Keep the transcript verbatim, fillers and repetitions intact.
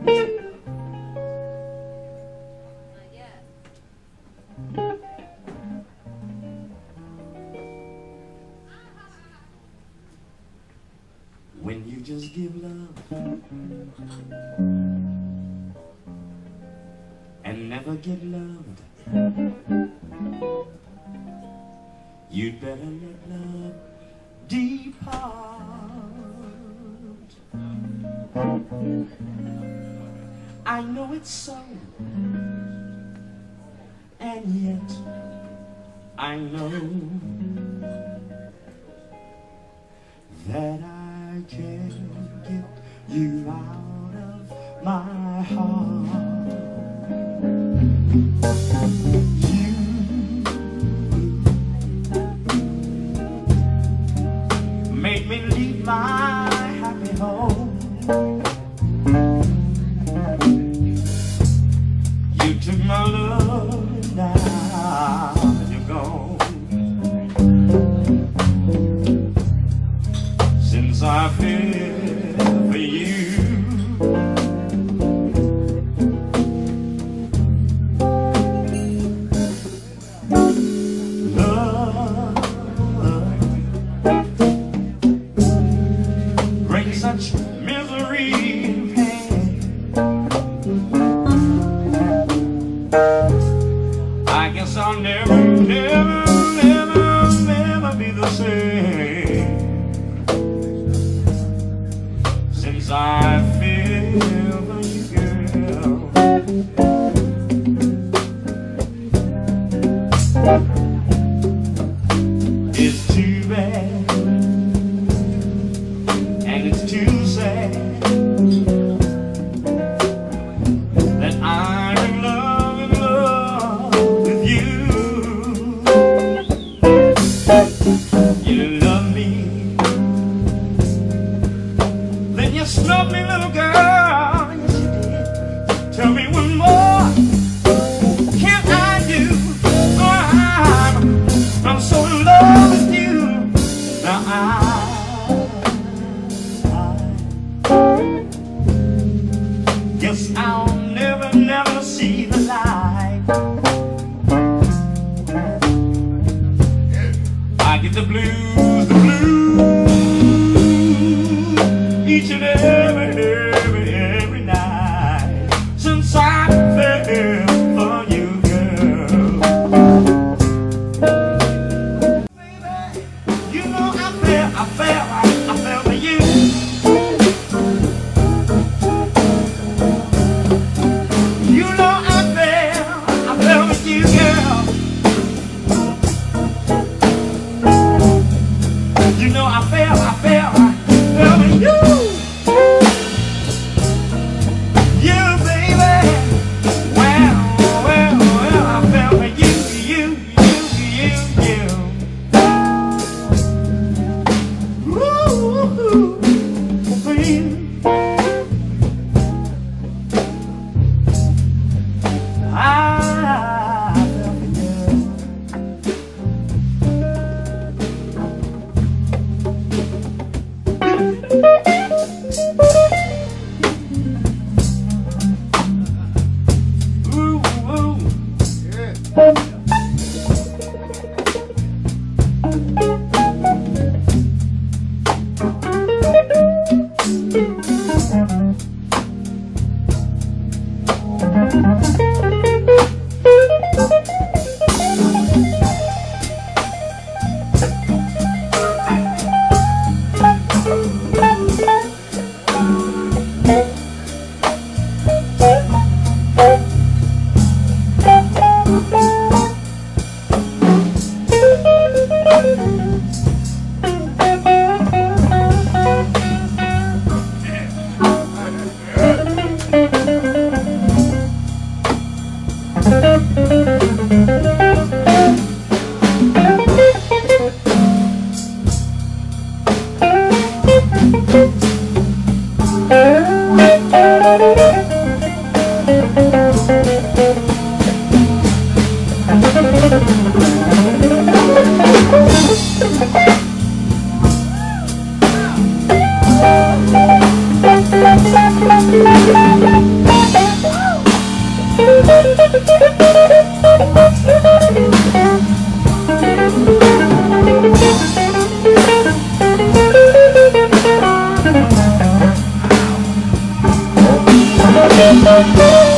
When you just give love and never get loved, you'd better let love depart. I know it's so, and yet I know that I I can't get you out of my heart. You made me leave my happy home. You took my love and now you're gone. Since I feel for you, love brings such misery and pain. I guess I'll never, never, never, never be the same. Since I feel for you, girl, it's too bad and it's too sad that I'm in love, in love with you. You love me, you snub me, little girl, yes you did. Tell me one more, can I do? Oh, I'm, I'm so in love with you. Now I, I guess I'll never, never see the light. I get the blues, the blues each and every, every, every night since I fell for you, girl. Baby, you know I fell, I fell, I, I fell for you. You know I fell, I fell for you, girl. You know I fell, I fell, I fell for you. Thank you. Música